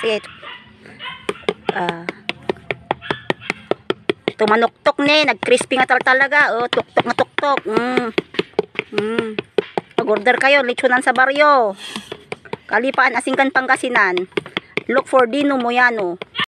Sige. Tumanuktok ni, nag-crispy nga talaga. Oh, tuktok na tuktok. Pag-order kayo, lechonan sa baryo. Kalipaan, Asingkan, Pangasinan. Look for Dino Moyano.